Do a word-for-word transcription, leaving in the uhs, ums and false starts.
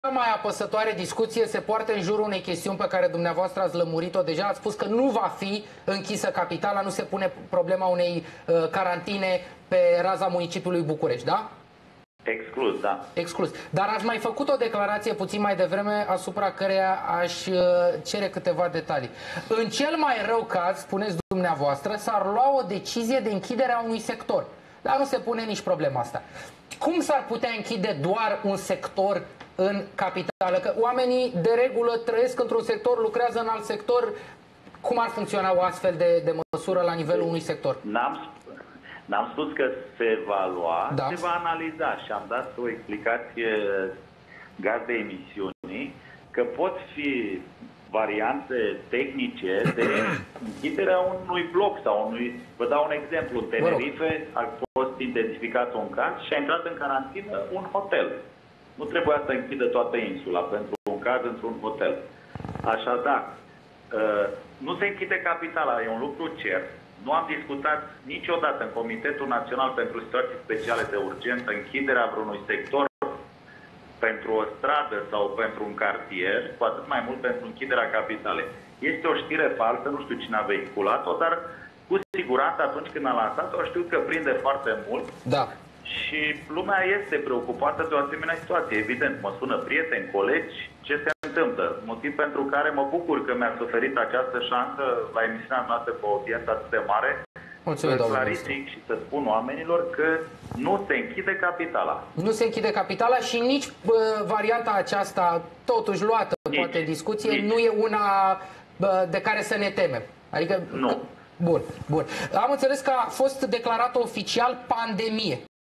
mai apăsătoare discuție se poartă în jurul unei chestiuni pe care dumneavoastră ați lămurit-o deja. Ați spus că nu va fi închisă capitala, nu se pune problema unei uh, carantine pe raza municipiului București, da? Exclus, da. Exclus. Dar ați mai făcut o declarație puțin mai devreme asupra căreia aș uh, cere câteva detalii. În cel mai rău caz, spuneți dumneavoastră, s-ar lua o decizie de închidere a unui sector. Dar nu se pune nici problema asta. Cum s-ar putea închide doar un sector în capitală? Că oamenii de regulă trăiesc într-un sector, lucrează în alt sector. Cum ar funcționa o astfel de, de măsură la nivelul unui sector? N-am N-am spus că se va lua, da. Se va analiza și am dat o explicație gazdei emisiunii că pot fi variante tehnice de închiderea unui bloc sau unui... Vă dau un exemplu. În Tenerife a fost identificat un caz și a intrat în carantină un hotel. Nu trebuia să închidă toată insula pentru un caz într-un hotel. Așadar, nu se închide capitala, e un lucru cert. Nu am discutat niciodată în Comitetul Național pentru Situații Speciale de Urgență închiderea vreunui sector pentru o stradă sau pentru un cartier, cu atât mai mult pentru închiderea capitalei. Este o știre falsă, nu știu cine a vehiculat-o, dar cu siguranță atunci când a lansat-o știu că prinde foarte mult. Da. Și lumea este preocupată de o asemenea situație. Evident, mă sună prieteni, colegi, ce se întâmplă. Motiv pentru care mă bucur că mi-ați oferit această șansă la emisiunea noastră cu o audiență atât de mare. Mulțumim, să clarific și să spun oamenilor că nu se închide capitala. Nu se închide capitala și nici bă, varianta aceasta, totuși luată, nici, poate în discuție, nici. Nu e una bă, de care să ne temem. Adică, nu. Bun, bun. Am înțeles că a fost declarată oficial pandemie.